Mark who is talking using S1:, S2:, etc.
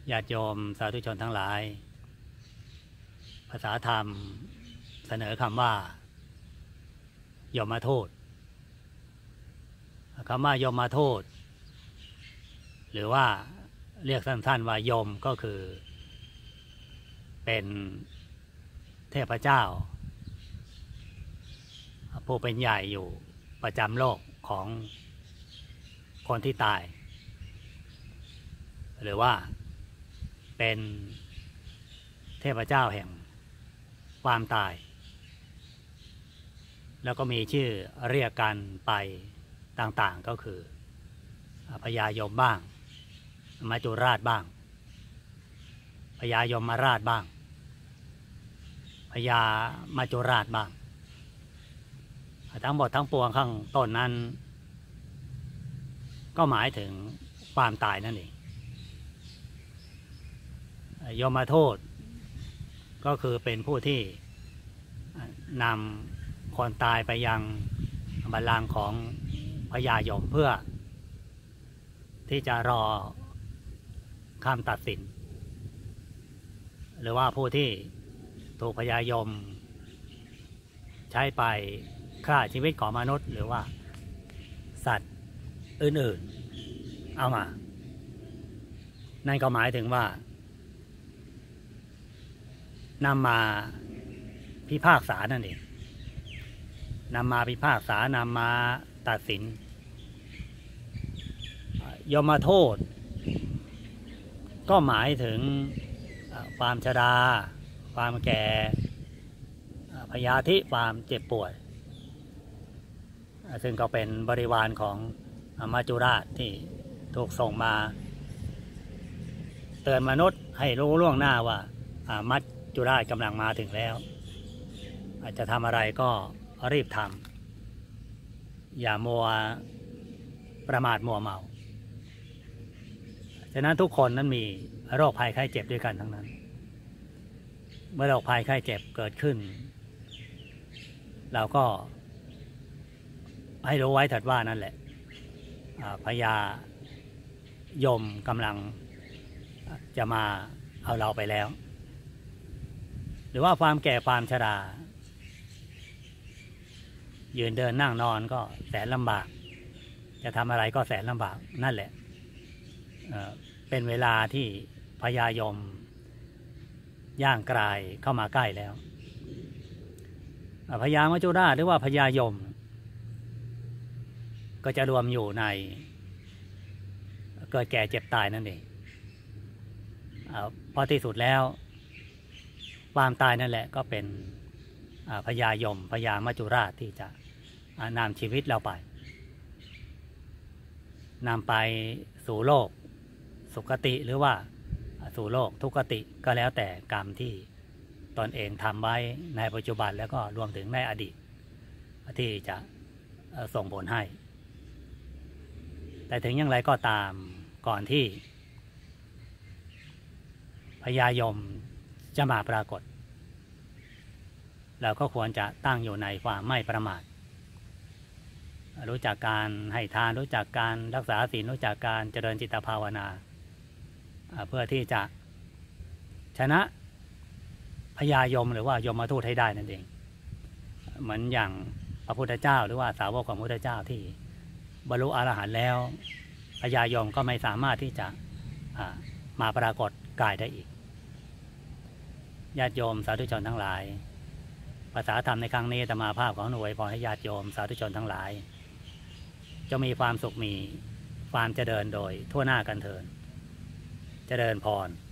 S1: ญาติโยมสาธุชนทั้งหลายภาษาธรรมเสนอคำว่ายมทูตคำว่ายมทูตหรือว่าเรียกสั้นๆว่ายมก็คือเป็นเทพเจ้าผู้เป็นใหญ่อยู่ประจำโลกของคนที่ตายหรือว่าเป็นเทพเจ้าแห่งความตายแล้วก็มีชื่อเรียกกันไปต่างๆก็คือพญายมบ้างมัจจุราชบ้างพญายมราชบ้างพญามัจจุราชบ้างทั้งหมดทั้งปวงข้างต้นนั้นก็หมายถึงความตายนั่นเองยมทูตก็คือเป็นผู้ที่นำคนตายไปยังบัลลังก์ของพญายมเพื่อที่จะรอคำตัดสินหรือว่าผู้ที่ถูกพญายมใช้ไปฆ่าชีวิตของมนุษย์หรือว่าสัตว์อื่นๆเอามานั่นก็หมายถึงว่านำมาพิพากษานั่นเองนำมาพิพากษานำมาตัดสินยมโทษก็หมายถึงความชราความแก่พยาธิความเจ็บป่วยซึ่งก็เป็นบริวารของมัจจุราชที่ถูกส่งมาเตือนมนุษย์ให้รู้ล่วงหน้าว่ามัจจุราชกำลังมาถึงแล้วอาจจะทำอะไรก็รีบทำอย่ามัวประมาทมัวเมาฉะนั้นทุกคนนั้นมีโรคภัยไข้เจ็บด้วยกันทั้งนั้นเมื่อโรคภัยไข้เจ็บเกิดขึ้นเราก็ให้รู้ไว้เถิดว่านั่นแหละพญายมกำลังจะมาเอาเราไปแล้วหรือว่าความแก่ความชรายืนเดินนั่งนอนก็แสนลำบากจะทำอะไรก็แสนลำบากนั่นแหละเป็นเวลาที่พญายมย่างกรายเข้ามาใกล้แล้วพญามัจจุราชหรือว่าพญายมก็จะรวมอยู่ในเกิดแก่เจ็บตายนั่นเองพอที่สุดแล้วความตายนั่นแหละก็เป็นพญายมพญามัจจุราชที่จะนำชีวิตเราไปนำไปสู่โลกสุคติหรือว่าสู่โลกทุกขติก็แล้วแต่กรรมที่ตนเองทำไว้ในปัจจุบันแล้วก็รวมถึงในอดีตที่จะส่งผลให้แต่ถึงอย่างไรก็ตามก่อนที่พญายมจะมาปรากฏเราก็ควรจะตั้งอยู่ในความไม่ประมาทรู้จักการให้ทานรู้จักการรักษาศีลรู้จักการเจริญจิตภาวนาเพื่อที่จะชนะพญายมหรือว่ายมทูตให้ได้นั่นเองเหมือนอย่างพระพุทธเจ้าหรือว่าสาวกของพระพุทธเจ้าที่บรรลุอรหันต์แล้วพญายมก็ไม่สามารถที่จะมาปรากฏกายได้อีกญาติโยมสาธุชนทั้งหลายภาษาธรรมในครั้งนี้อาตมาภาพของหน่วยพรให้ญาติโยมสาธุชนทั้งหลายจะมีความสุขมีความเจริญโดยทั่วหน้ากันเถิดเจริญพร